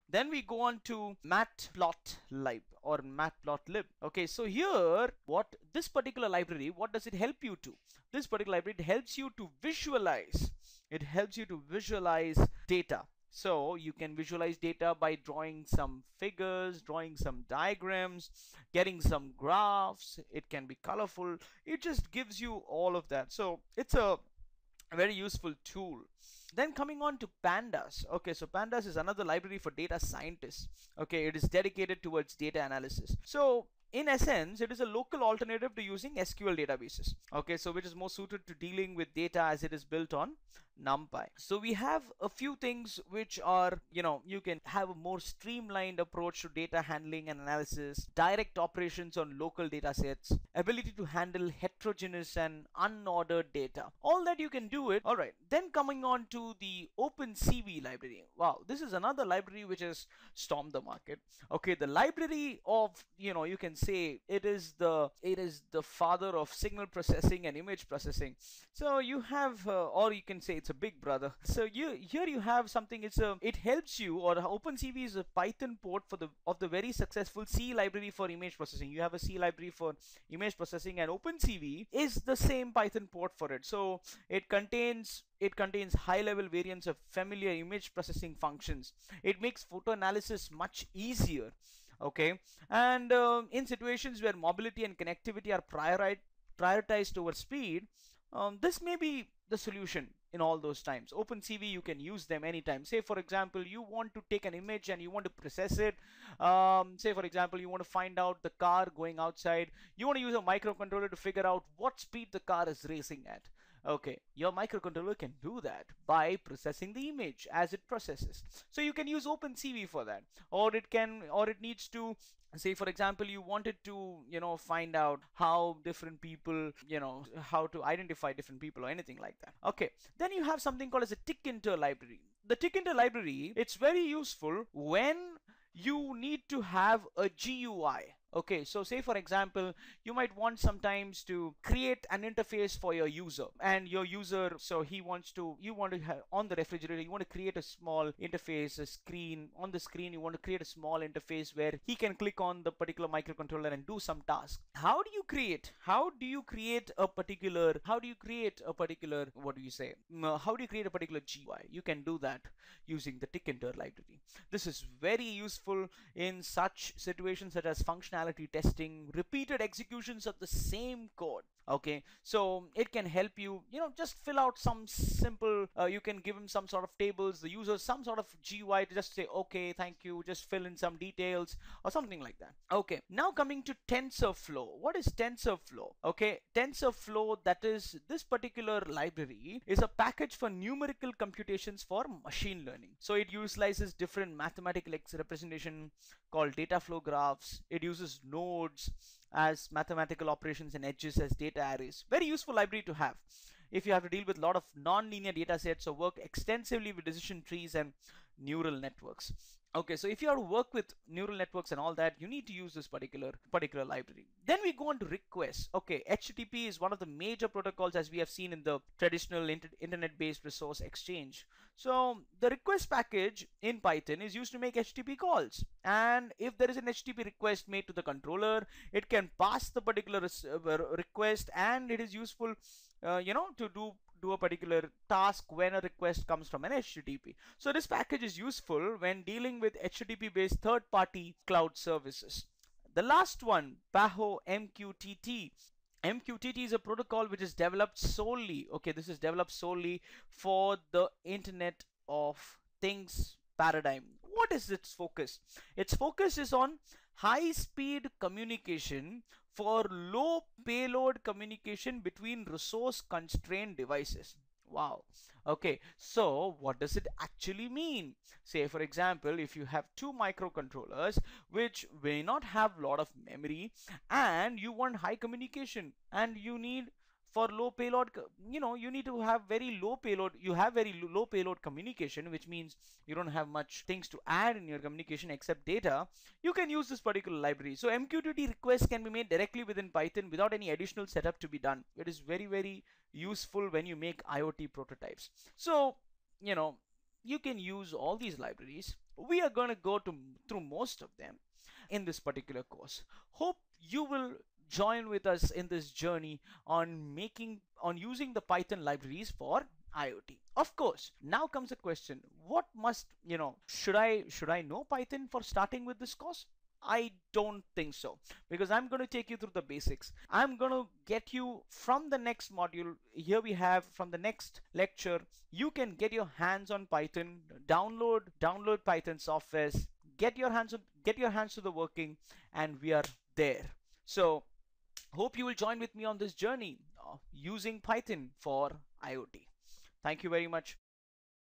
Then we go on to matplotlib or matplotlib. Okay, so here what this particular library, what does it help you to? This particular library, it helps you to visualize. It helps you to visualize data. So you can visualize data by drawing some figures, drawing some diagrams, getting some graphs. It can be colorful. It just gives you all of that. So it's a very useful tool. Then coming on to pandas. Okay, so pandas is another library for data scientists. Okay, it is dedicated towards data analysis. So in essence, it is a local alternative to using SQL databases. Okay, so which is more suited to dealing with data as it is built on NumPy. So we have a few things which are, you can have a more streamlined approach to data handling and analysis, direct operations on local data sets, ability to handle heterogeneous and unordered data. All that you can do it. All right, then coming on to the OpenCV library. Wow, this is another library which has stormed the market. Okay, the library of, you can say it is the father of signal processing and image processing. So you have, or you can say it's a big brother. So here you have something. It helps you, or OpenCV is a Python port of the very successful C library for image processing. You have a C library for image processing, and OpenCV is the same Python port for it. So it contains high-level variants of familiar image processing functions. It makes photo analysis much easier. Okay, and in situations where mobility and connectivity are prioritized over speed, this may be the solution in all those times. OpenCV, you can use them anytime. Say for example, you want to take an image and you want to process it. Say for example, you want to find out the car going outside. You want to use a microcontroller to figure out what speed the car is racing at. Okay, your microcontroller can do that by processing the image as it processes. So you can use OpenCV for that, or it needs to, say for example, you wanted to find out how different people, how to identify different people or anything like that. Okay, then you have something called as a Tkinter library. The Tkinter library, it's very useful when you need to have a GUI. Okay, so say for example, you might want sometimes to create an interface for your user, and your user, so you want to have on the refrigerator, you want to create a small interface, a screen. On the screen, you want to create a small interface where he can click on the particular microcontroller and do some task. How do you create a particular what do you say how do you create a particular GUI? You can do that using the Tkinter library. This is very useful in such situations such as functionality testing, repeated executions of the same code. Okay, so it can help you, just fill out some simple, you can give him some sort of tables, the user some sort of GUI to just say, okay, thank you, just fill in some details or something like that. Okay, now coming to TensorFlow. What is TensorFlow? Okay, TensorFlow, that is, this particular library is a package for numerical computations for machine learning. So it utilizes different mathematical representation called data flow graphs. It uses nodes as mathematical operations and edges as data arrays. Very useful library to have if you have to deal with a lot of non-linear data sets or work extensively with decision trees and neural networks. Okay, so if you have to work with neural networks and all that, you need to use this particular library. Then we go on to requests. Okay, HTTP is one of the major protocols, as we have seen in the traditional internet-based resource exchange. So the request package in Python is used to make HTTP calls, and if there is an HTTP request made to the controller, it can pass the particular request, and it is useful to do a particular task when a request comes from an HTTP. So this package is useful when dealing with HTTP based third-party cloud services. The last one, PAHO MQTT. MQTT is a protocol which is developed solely, okay, this is developed solely for the Internet of Things paradigm. What is its focus? Its focus is on high-speed communication for low payload communication between resource constrained devices. Wow. Okay, so what does it actually mean? Say for example, if you have two microcontrollers which may not have a lot of memory, and you want high communication, and you need for low payload, you need to have very low payload, you have very low payload communication, which means you don't have much things to add in your communication except data. You can use this particular library. So MQTT requests can be made directly within Python without any additional setup to be done. It is very, very useful when you make IoT prototypes. So you can use all these libraries We are going to go through most of them in this particular course. Hope you will join with us in this journey on using the Python libraries for IoT. Of course, now comes the question, what must, should I know Python for starting with this course? I don't think so, because I'm going to take you through the basics. I'm going to get you from the next module. Here we have from the next lecture, you can get your hands on Python, download Python softwares, get your hands to the working, and we are there. So hope you will join with me on this journey of using Python for IoT. Thank you very much.